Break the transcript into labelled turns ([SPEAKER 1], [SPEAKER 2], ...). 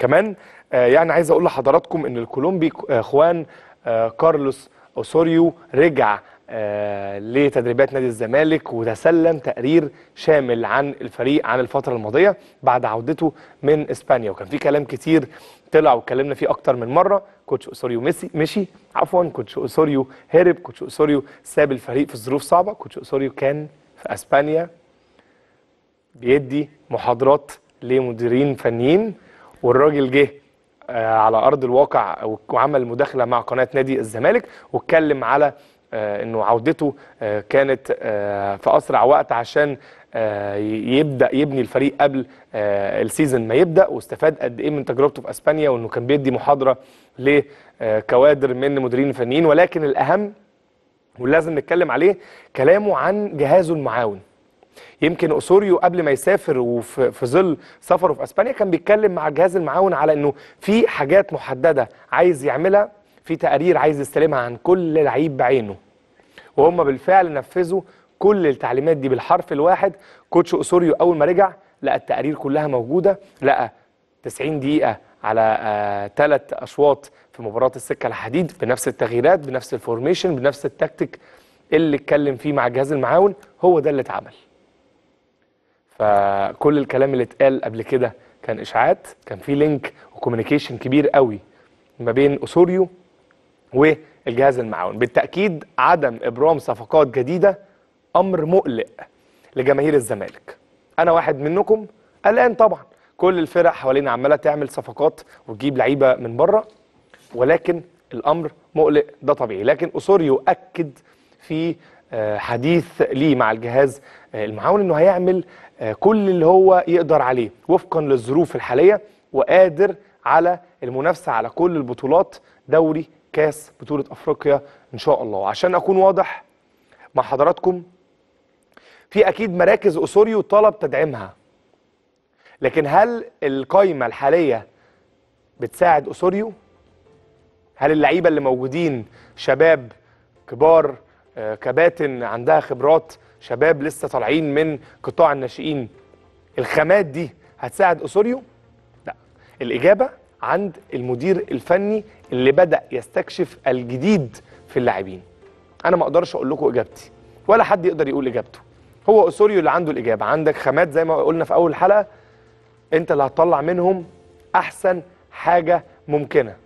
[SPEAKER 1] كمان يعني عايز اقول لحضراتكم ان الكولومبي خوان كارلوس اوسوريو رجع لتدريبات نادي الزمالك وتسلم تقرير شامل عن الفريق عن الفتره الماضيه بعد عودته من اسبانيا. وكان في كلام كتير طلع واتكلمنا فيه اكتر من مره. كوتش اوسوريو مشي كوتش اوسوريو هرب، كوتش اوسوريو ساب الفريق في ظروف صعبه. كوتش اوسوريو كان في اسبانيا بيدي محاضرات لمديرين فنيين، والراجل جه على ارض الواقع وعمل مداخله مع قناه نادي الزمالك واتكلم على انه عودته كانت في اسرع وقت عشان يبدا يبني الفريق قبل السيزون ما يبدا، واستفاد قد ايه من تجربته في اسبانيا، وانه كان بيدي محاضره لكوادر من مديرين فنيين. ولكن الاهم واللي لازم نتكلم عليه كلامه عن جهازه المعاون. يمكن اوسوريو قبل ما يسافر وفي ظل سفره في اسبانيا كان بيتكلم مع الجهاز المعاون على انه في حاجات محدده عايز يعملها، في تقارير عايز يستلمها عن كل لعيب بعينه، وهم بالفعل نفذوا كل التعليمات دي بالحرف الواحد. كوتش اوسوريو اول ما رجع لقى التقارير كلها موجوده، لقى 90 دقيقه على 3 اشواط في مباراه السكه الحديد بنفس التغييرات بنفس الفورميشن بنفس التكتيك اللي اتكلم فيه مع الجهاز المعاون، هو ده اللي اتعمل. فكل الكلام اللي اتقال قبل كده كان اشاعات، كان في لينك وكوميونيكيشن كبير قوي ما بين اوسوريو والجهاز المعاون. بالتاكيد عدم ابرام صفقات جديده امر مقلق لجماهير الزمالك. انا واحد منكم قلقان طبعا، كل الفرق حوالينا عماله تعمل صفقات وتجيب لعيبه من بره، ولكن الامر مقلق ده طبيعي. لكن اوسوريو اكد في حديث ليه مع الجهاز المعاون انه هيعمل كل اللي هو يقدر عليه وفقا للظروف الحاليه، وقادر على المنافسه على كل البطولات، دوري، كاس، بطوله افريقيا ان شاء الله. عشان اكون واضح مع حضراتكم، في اكيد مراكز اوسوريو طلب تدعيمها، لكن هل القايمه الحاليه بتساعد اوسوريو؟ هل اللعيبه اللي موجودين شباب كبار، كباتن عندها خبرات، شباب لسه طالعين من قطاع الناشئين، الخامات دي هتساعد اوسوريو؟ لا، الاجابه عند المدير الفني اللي بدأ يستكشف الجديد في اللاعبين. انا ما اقدرش اقول لكم اجابتي ولا حد يقدر يقول اجابته، هو اوسوريو اللي عنده الاجابه. عندك خامات زي ما قلنا في اول حلقه، انت اللي هتطلع منهم احسن حاجه ممكنه.